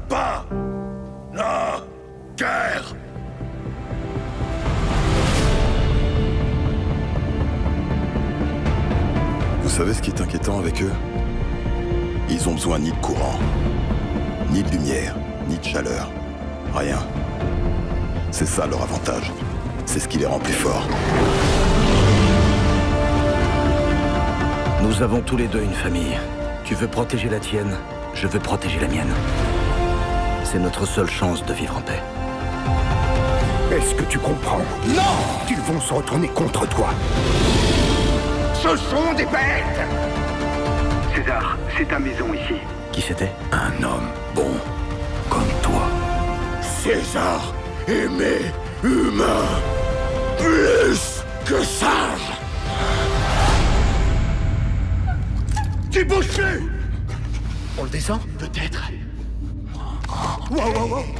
pas la guerre. Vous savez ce qui est inquiétant avec eux? Ils ont besoin ni de courant, ni de lumière, ni de chaleur. Rien. C'est ça leur avantage. C'est ce qui les rend plus forts. Nous avons tous les deux une famille. Tu veux protéger la tienne, je veux protéger la mienne. C'est notre seule chance de vivre en paix. Est-ce que tu comprends? Non! Ils vont se retourner contre toi. Ce sont des bêtes! César, c'est ta maison ici. Qui c'était? Un homme bon, comme toi. César aimait humain plus que sage. Tu bouges plus! On le descend? Peut-être. Wow, wow, wow.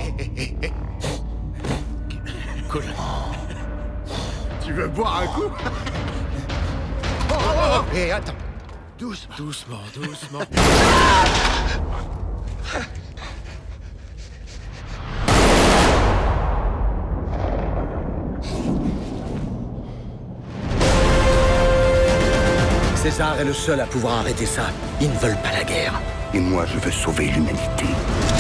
Cool. Tu veux boire un coup? Hé, attends. Doucement. Doucement, doucement. César est le seul à pouvoir arrêter ça. Ils ne veulent pas la guerre. Et moi, je veux sauver l'humanité.